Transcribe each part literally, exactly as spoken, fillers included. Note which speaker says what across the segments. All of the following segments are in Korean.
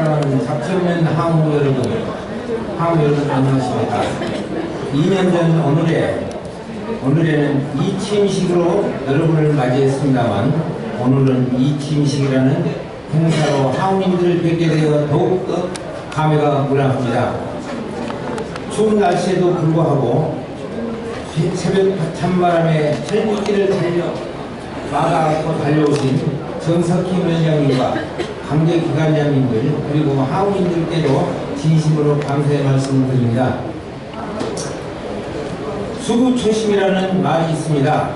Speaker 1: 사랑하는 잡지 없는 항우 여러분, 항우 여러분 안녕하십니까? 이 년 전 오늘에, 오늘에는 이침식으로 여러분을 맞이했습니다만 오늘은 이침식이라는 행사로 항우님들을 뵙게 되어 더욱더 감회가 무량합니다. 추운 날씨에도 불구하고 새벽 찬바람에 철물길을 달려 막아갖고 달려오신 정석희 위원장님과 관계기관장님들 그리고 항우님들께도 진심으로 감사의 말씀드립니다. 수구초심이라는 말이 있습니다.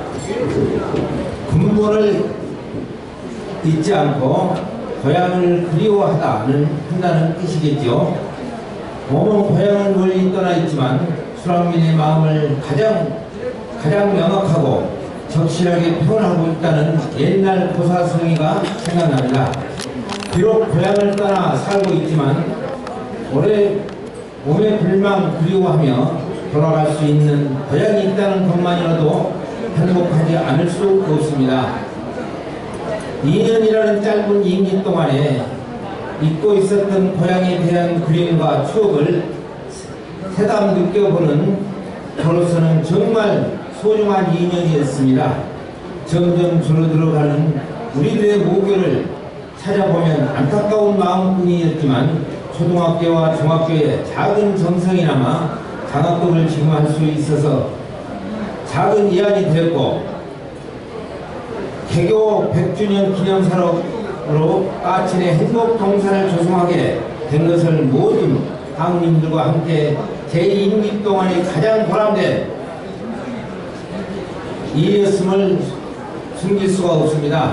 Speaker 1: 근본을 잊지 않고 고향을 그리워하다는 한다는 뜻이겠죠. 몸은 고향을 멀리 떠나 있지만 수락민의 마음을 가장 가장 명확하고 적실하게 표현하고 있다는 옛날 고사성의가 생각납니다. 비록 고향을 떠나 살고 있지만 올해 몸의 불망 그리워하며 돌아갈 수 있는 고향이 있다는 것만이라도 행복하지 않을 수 없습니다. 이 년이라는 짧은 임기 동안에 잊고 있었던 고향에 대한 그림과 추억을 새삼 느껴보는 저로서는 정말 소중한 이 년이었습니다. 점점 줄어들어가는 우리들의 모교를 찾아보면 안타까운 마음뿐이었지만 초등학교와 중학교에 작은 정성이나마 장학금을 지급할 수 있어서 작은 이안이 되었고 개교 백 주년 기념사업으로 까친의 행복동산을 조성하게 된 것을 모든 항우님들과 함께 제이 임기 동안에 가장 보람된 일이었음을 숨길 수가 없습니다.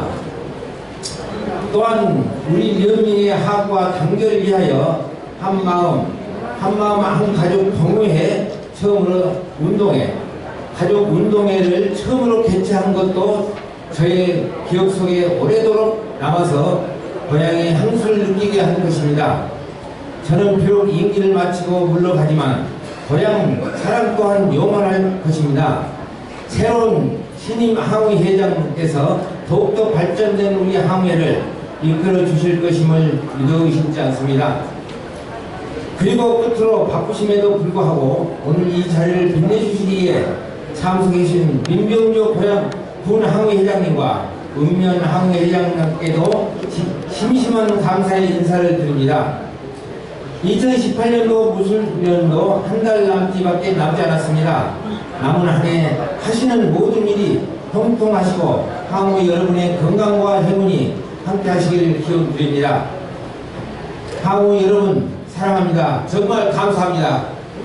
Speaker 1: 또한 우리 연민의 화합과 단결을 위하여 한마음, 한마음 한가족 동호회 처음으로 운동회, 가족 운동회를 처음으로 개최한 것도 저의 기억 속에 오래도록 남아서 고향의 향수를 느끼게 한 것입니다. 저는 비록 임기를 마치고 물러가지만 고향 사랑 또한 영원할 것입니다. 새로운 신임 항우회장께서 더욱더 발전된 우리 항우회를 이끌어 주실 것임을 믿어 의심치 않습니다. 그리고 끝으로 바쁘심에도 불구하고 오늘 이 자리를 빛내주시기에 참석해 주신 민병조 고향 군 항우회장님과 읍면 항우회장님께도 심심한 감사의 인사를 드립니다. 이천십팔 년도 무술년도 한 달 남기밖에 남지 않았습니다. 남은 한 해 하시는 모든 일이 통통하시고 항우 여러분의 건강과 행운이 함께 하시기를 기원드립니다. 항우 여러분 사랑합니다. 정말 감사합니다.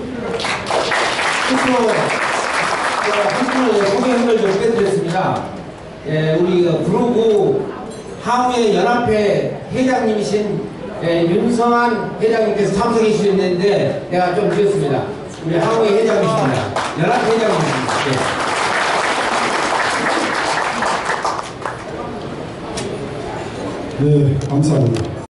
Speaker 1: 끝으로 한 분을 소개를 좀 빼드렸습니다. 예, 우리 구로구 항우의 연합회 회장님이신 예, 윤성한 회장님께서 참석해 주셨는데 내가 좀 드렸습니다. 우리 항우의 회장이십니다. 연합 회장님입니다. 예.
Speaker 2: 네, 감사합니다.